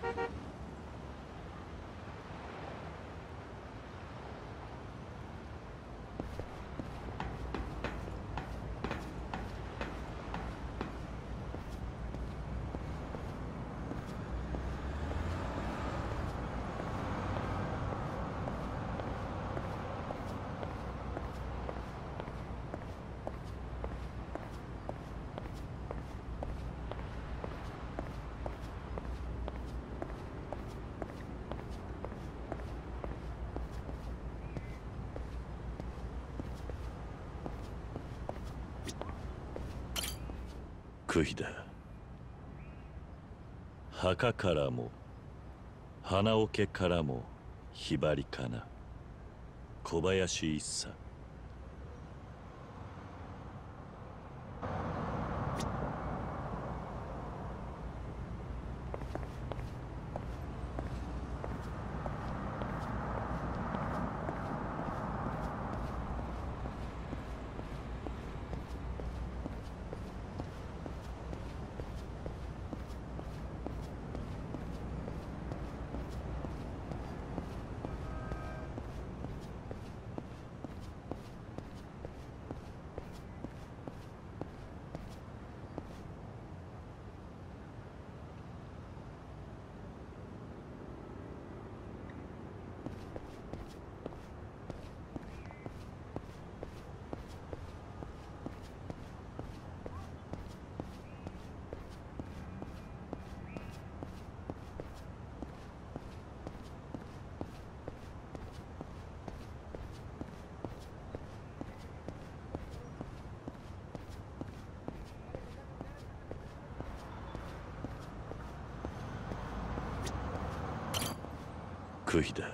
杭だ。墓からも花桶からもひばりかな。小林一茶。杭だ。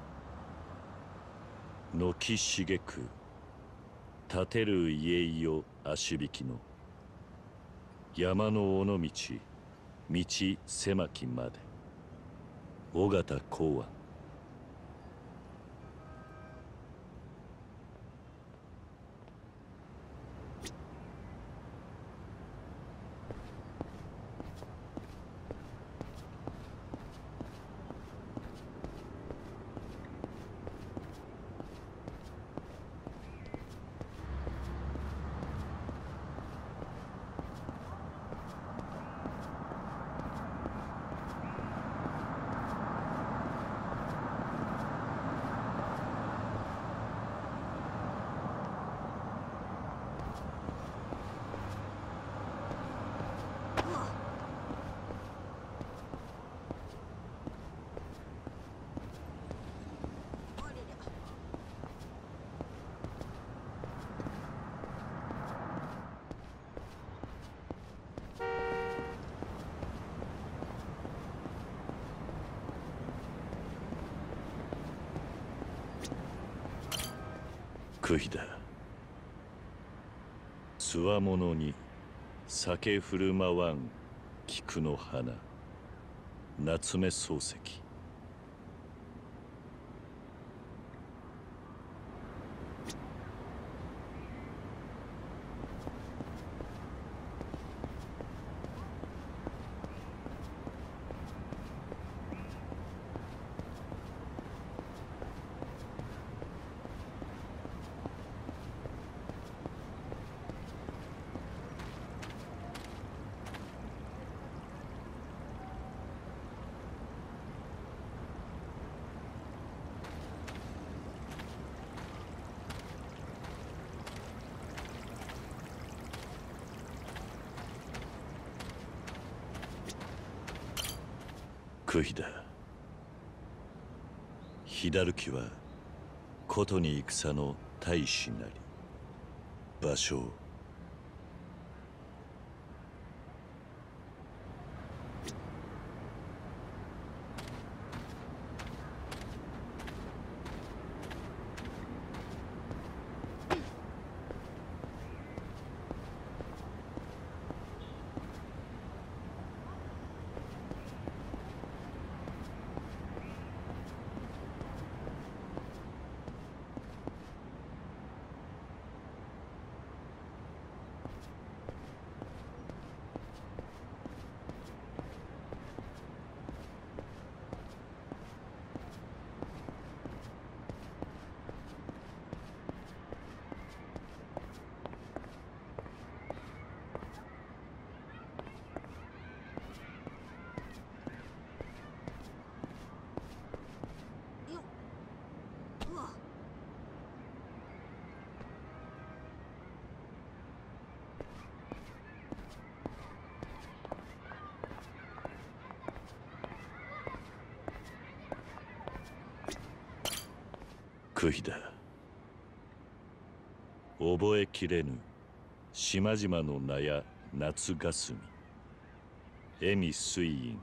軒茂く建てる家よ足引きの山の尾道道狭きまで尾形公安。杭だ。つわものに酒振る舞わん菊の花夏目漱石。杭だ。左きはことに戦の大使なり芭蕉。 悔いだ。覚えきれぬ島々の名や夏霞、エミ水院。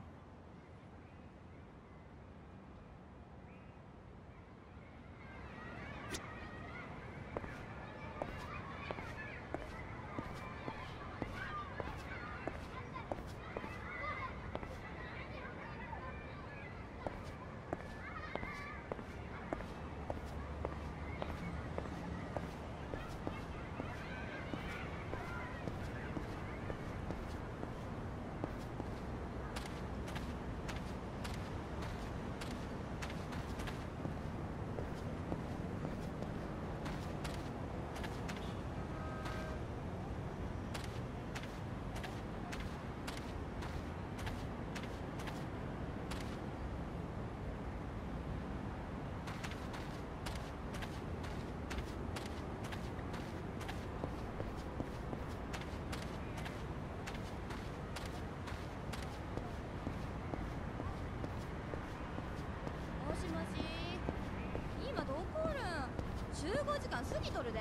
今どこおるん？集合時間過ぎとるで。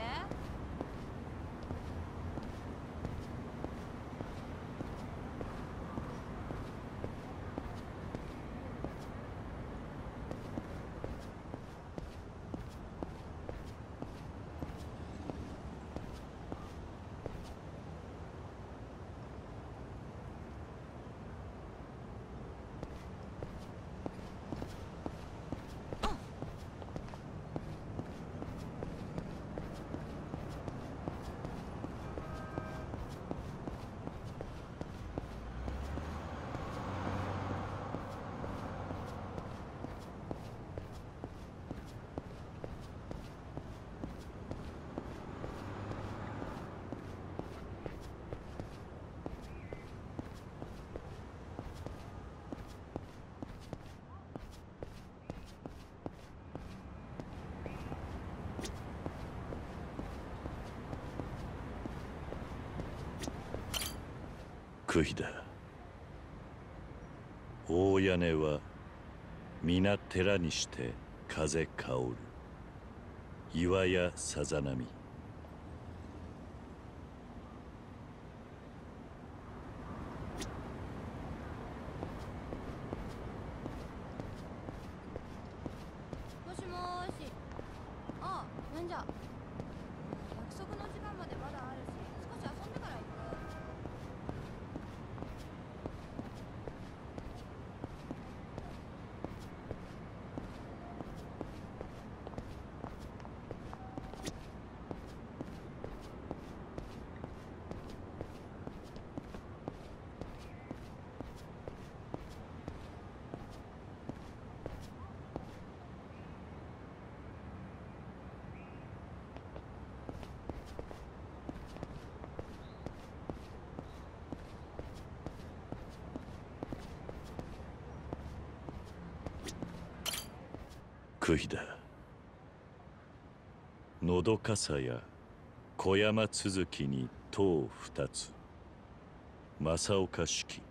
悔いだ。大屋根は皆寺にして風香る。岩屋さざ波。 もしもーし。ああ、なんじゃ。約束の時間までまだあるし、少し遊んでから行く。 悔いだ。のどかさや小山続きに塔二つ。正岡式。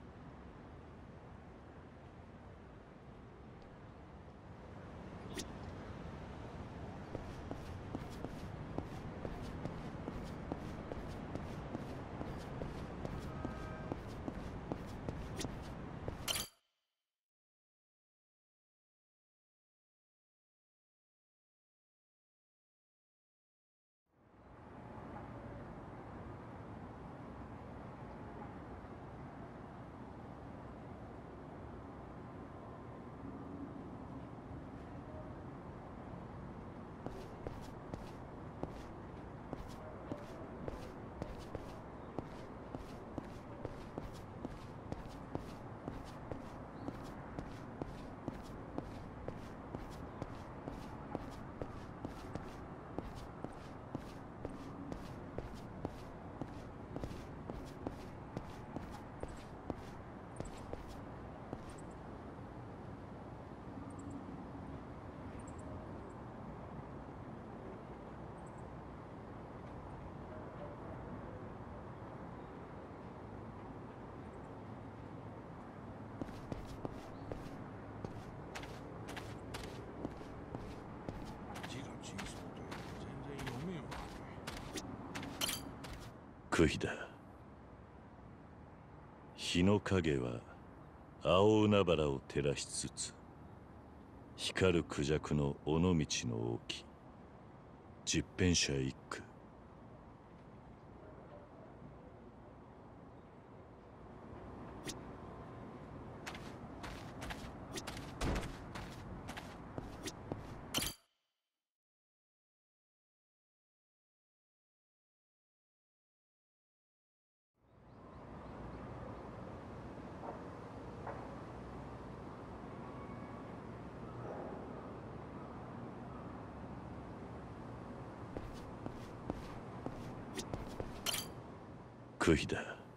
悔いだ。日の影は青海原を照らしつつ、光るクジャクの尾道の王旗、十返舎一句。悔いだ。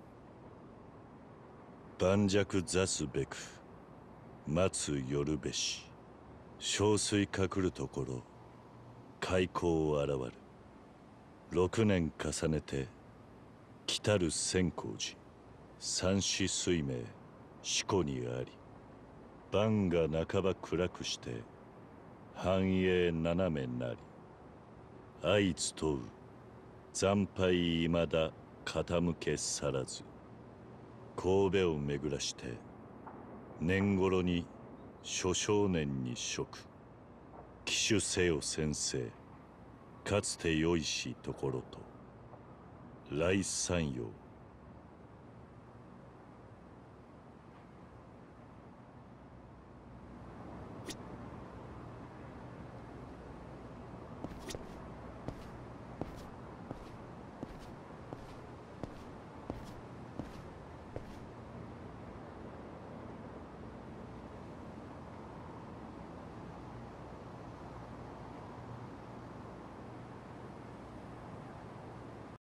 盤石座すべく待つ夜べし、憔悴隠るところ開口現る。6年重ねて来たる千光寺、三子水明四股にあり、晩が半ば暗くして繁栄斜めなり、相集う惨敗未だ傾け去らず、神戸を巡らして年頃に諸少年に職、騎手せよ先生、かつてよいしところと来山陽